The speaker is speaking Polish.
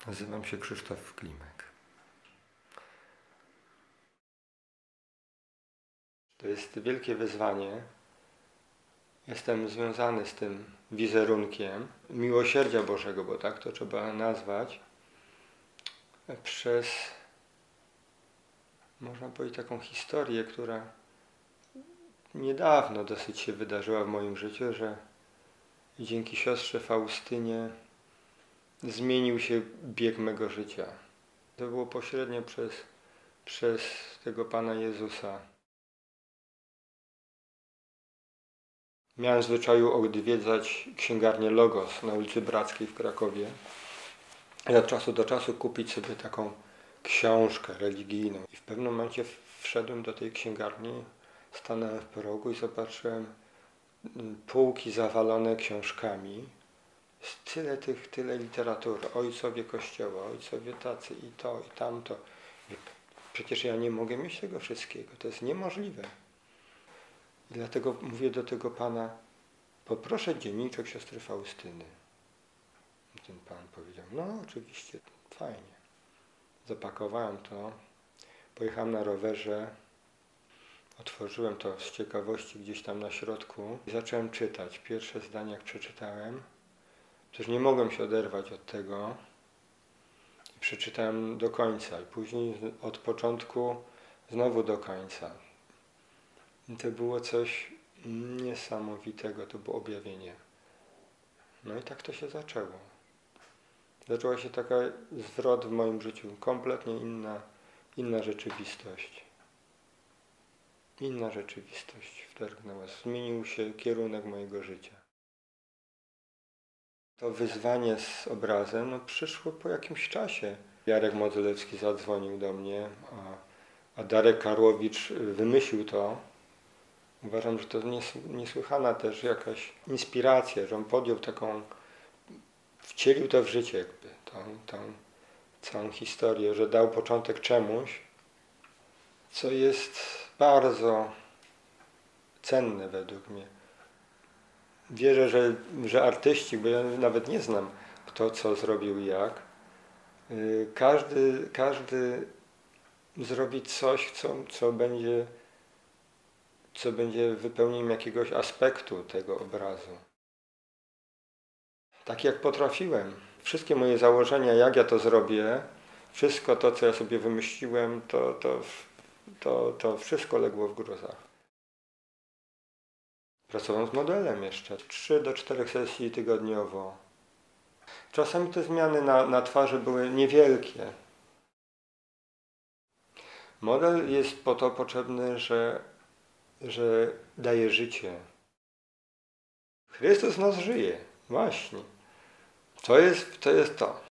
Nazywam się Krzysztof Klimek. To jest wielkie wyzwanie. Jestem związany z tym wizerunkiem miłosierdzia Bożego, bo tak to trzeba nazwać, przez, można powiedzieć, taką historię, która niedawno dosyć się wydarzyła w moim życiu, że dzięki siostrze Faustynie zmienił się bieg mego życia. To było pośrednio przez tego Pana Jezusa. Miałem w zwyczaju odwiedzać księgarnię Logos na ulicy Brackiej w Krakowie i od czasu do czasu kupić sobie taką książkę religijną. I w pewnym momencie wszedłem do tej księgarni, stanąłem w progu i zobaczyłem półki zawalone książkami. Tyle literatury, ojcowie Kościoła, ojcowie tacy i to i tamto. I przecież ja nie mogę mieć tego wszystkiego, to jest niemożliwe. I dlatego mówię do tego pana: poproszę dzienniczek siostry Faustyny. I ten pan powiedział: no oczywiście, fajnie. Zapakowałem to, pojechałem na rowerze, otworzyłem to z ciekawości gdzieś tam na środku i zacząłem czytać. Pierwsze zdanie jak przeczytałem, to już nie mogłem się oderwać od tego i przeczytałem do końca i później od początku znowu do końca. I to było coś niesamowitego, to było objawienie. No i tak to się zaczęło. Zaczęła się taka zwrot w moim życiu, kompletnie inna rzeczywistość. Inna rzeczywistość wtargnęła, zmienił się kierunek mojego życia. To wyzwanie z obrazem przyszło po jakimś czasie. Jarek Modzelewski zadzwonił do mnie, a Darek Karłowicz wymyślił to. Uważam, że to niesłychana też jakaś inspiracja, że on podjął taką, wcielił to w życie jakby, tą całą historię, że dał początek czemuś, co jest bardzo cenne według mnie. Wierzę, że artyści, bo ja nawet nie znam kto co zrobił i jak, każdy zrobi coś, co będzie wypełnieniem jakiegoś aspektu tego obrazu. Tak jak potrafiłem. Wszystkie moje założenia, jak ja to zrobię, wszystko to, co ja sobie wymyśliłem, to wszystko legło w gruzach. Pracowałem z modelem jeszcze. 3 do 4 sesji tygodniowo. Czasami te zmiany na twarzy były niewielkie. Model jest po to potrzebny, że daje życie. Chrystus w nas żyje. Właśnie. To jest to.